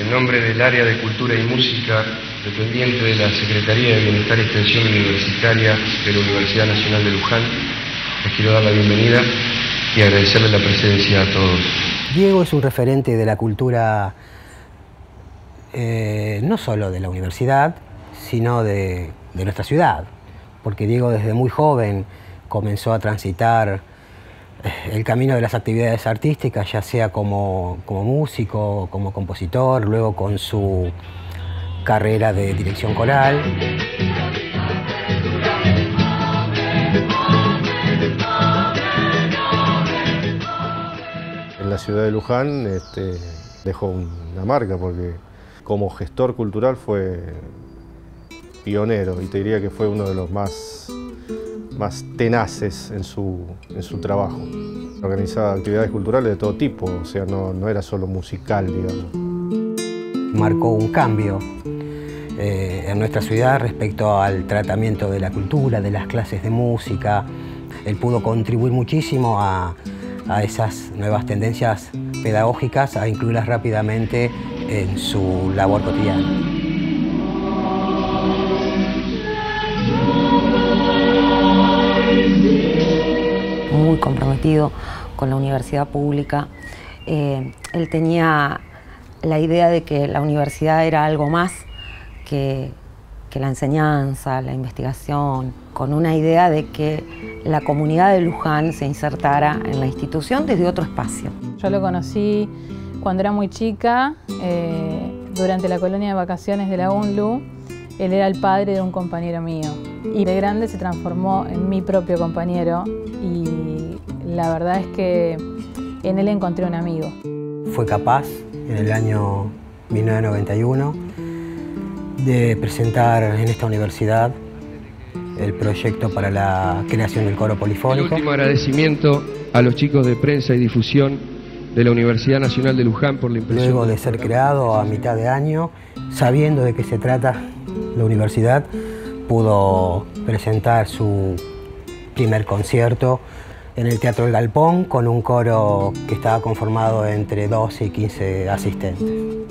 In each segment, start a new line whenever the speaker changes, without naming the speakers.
En nombre del área de Cultura y Música, dependiente de la Secretaría de Bienestar y Extensión Universitaria de la Universidad Nacional de Luján, les quiero dar la bienvenida y agradecerles la presencia a todos.
Diego es un referente de la cultura, no solo de la universidad, sino de nuestra ciudad, porque Diego desde muy joven comenzó a transitar el camino de las actividades artísticas, ya sea como músico, como compositor, luego con su carrera de dirección coral.
En la ciudad de Luján dejó una marca porque como gestor cultural fue pionero y te diría que fue uno de los más tenaces en su trabajo. Organizaba actividades culturales de todo tipo, o sea, no era solo musical, digamos.
Marcó un cambio en nuestra ciudad respecto al tratamiento de la cultura, de las clases de música. Él pudo contribuir muchísimo a esas nuevas tendencias pedagógicas, a incluirlas rápidamente en su labor cotidiana.
Muy comprometido con la universidad pública. Él tenía la idea de que la universidad era algo más que la enseñanza, la investigación, con una idea de que la comunidad de Luján se insertara en la institución desde otro espacio.
Yo lo conocí cuando era muy chica, durante la colonia de vacaciones de la UNLU. Él era el padre de un compañero mío y de grande se transformó en mi propio compañero y la verdad es que en él encontré un amigo.
Fue capaz en el año 1991 de presentar en esta universidad el proyecto para la creación del coro polifónico.
El último agradecimiento a los chicos de prensa y difusión de la Universidad Nacional de Luján por la impresión.
Luego de ser creado a mitad de año, sabiendo de qué se trata la universidad, pudo presentar su primer concierto en el Teatro El Galpón con un coro que estaba conformado entre 12 y 15 asistentes.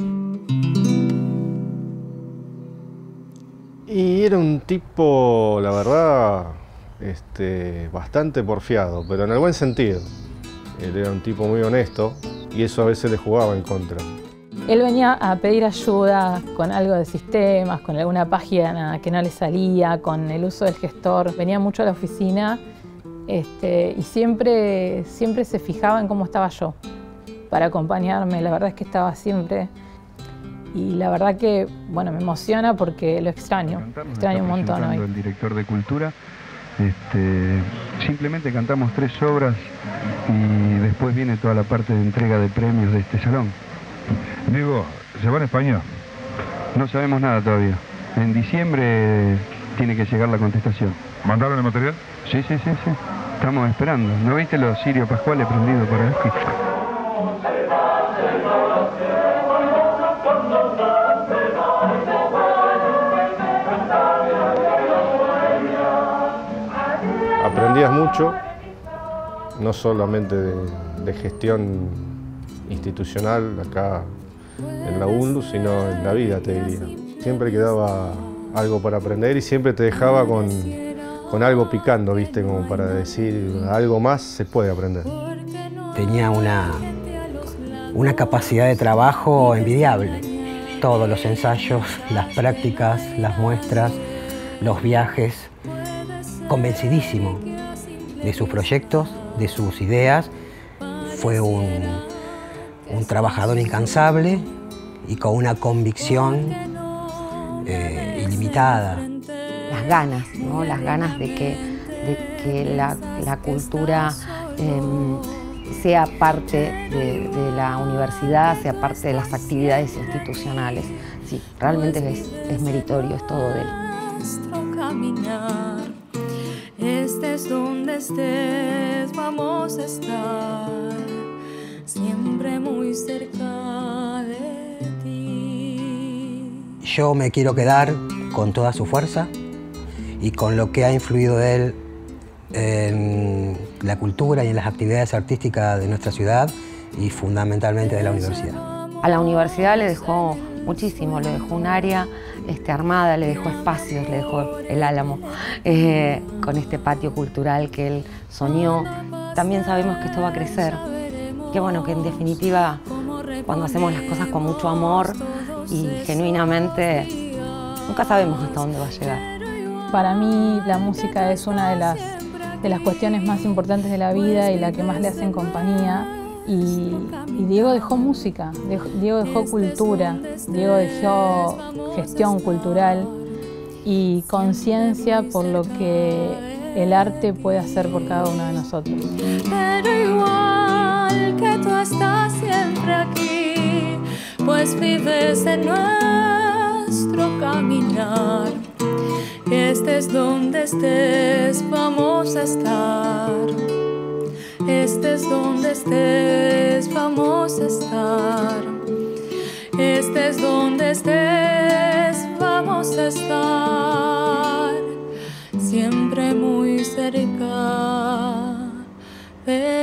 Y era un tipo, la verdad, bastante porfiado, pero en el buen sentido. Él era un tipo muy honesto y eso a veces le jugaba en contra.
Él venía a pedir ayuda con algo de sistemas, con alguna página que no le salía, con el uso del gestor. Venía mucho a la oficina y siempre se fijaba en cómo estaba yo para acompañarme. La verdad es que estaba siempre. Y la verdad que, bueno, me emociona porque lo extraño un montón hoy.
El director de Cultura. Simplemente cantamos 3 obras y después viene toda la parte de entrega de premios de este salón.
Diego, ¿se va en España?
No sabemos nada todavía. En diciembre tiene que llegar la contestación.
¿Mandaron el material?
Sí. Estamos esperando. ¿No viste los cirios pascuales prendidos por aquí?
Aprendías mucho, no solamente de gestión institucional acá en la UNLU, sino en la vida, te diría. Siempre quedaba algo para aprender y siempre te dejaba con algo picando, ¿viste? Como para decir, algo más se puede aprender.
Tenía una capacidad de trabajo envidiable. Todos los ensayos, las prácticas, las muestras, los viajes. Convencidísimo de sus proyectos, de sus ideas. Fue un trabajador incansable y con una convicción ilimitada.
Las ganas, ¿no? Las ganas de que la cultura sea parte de la universidad, sea parte de las actividades institucionales. Sí, realmente es meritorio, es todo de él.
Estés donde estés, vamos a estar siempre muy cerca de ti.
Yo me quiero quedar con toda su fuerza y con lo que ha influido él en la cultura y en las actividades artísticas de nuestra ciudad y fundamentalmente de la universidad.
A la universidad le dejó muchísimo, le dejó un área armada, le dejó espacios, le dejó el Álamo, con este patio cultural que él soñó. También sabemos que esto va a crecer, que bueno, que en definitiva, cuando hacemos las cosas con mucho amor y genuinamente, nunca sabemos hasta dónde va a llegar.
Para mí la música es una de las cuestiones más importantes de la vida y la que más le hacen compañía. Y Diego dejó música, Diego dejó cultura, Diego dejó gestión cultural y conciencia por lo que el arte puede hacer por cada uno de nosotros.
Pero igual que tú estás siempre aquí, pues vives en nuestro caminar. Estés donde estés, vamos a estar. Estés donde estés, vamos a estar. Estés donde estés, vamos a estar. Siempre muy cerca de